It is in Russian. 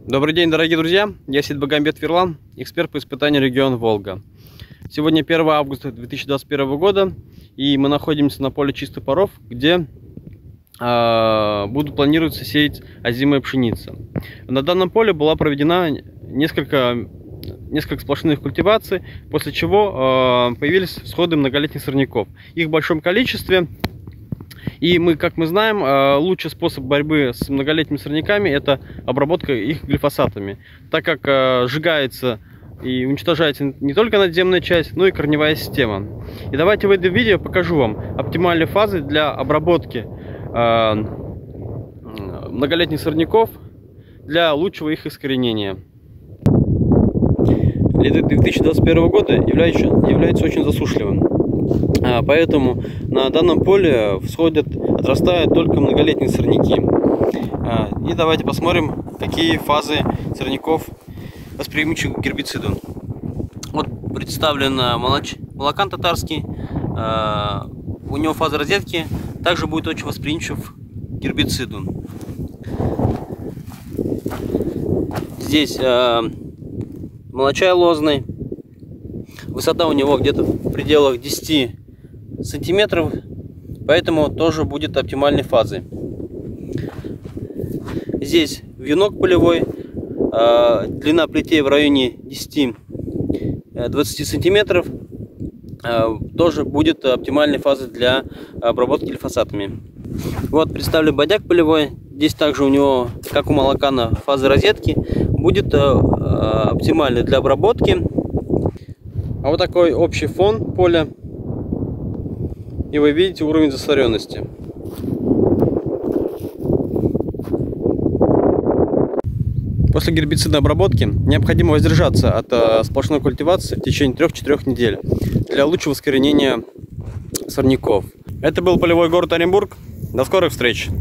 Добрый день, дорогие друзья! Я Сидбагамбет Верлан, эксперт по испытанию региона Волга. Сегодня 1 августа 2021 года, и мы находимся на поле чистых паров, где планируется сеять озимая пшеница. На данном поле была проведена несколько сплошных культиваций, после чего появились всходы многолетних сорняков. Их в большом количестве. И как мы знаем, лучший способ борьбы с многолетними сорняками — это обработка их глифосатами, так как сжигается и уничтожается не только надземная часть, но и корневая система. И давайте в этом видео покажу вам оптимальные фазы для обработки многолетних сорняков для лучшего их искоренения. Лето 2021 года является очень засушливым. Поэтому на данном поле отрастают только многолетние сорняки. И давайте посмотрим, какие фазы сорняков восприимчивы к гербициду. Вот представлен молокан татарский. У него фаза розетки также будет очень восприимчив к гербициду. Здесь молочай лозный. Высота у него где-то в пределах 10 сантиметров, поэтому тоже будет оптимальной фазой. Здесь венок полевой, длина плетей в районе 10-20 сантиметров, тоже будет оптимальной фазой для обработки глифосатами. Вот представлю бодяг полевой. Здесь также у него, как у молокана, фаза розетки будет оптимальной для обработки. А вот такой общий фон поля, и вы видите уровень засоренности. После гербицидной обработки необходимо воздержаться от сплошной культивации в течение 3-4 недель для лучшего искоренения сорняков. Это был полевой город Оренбург. До скорых встреч!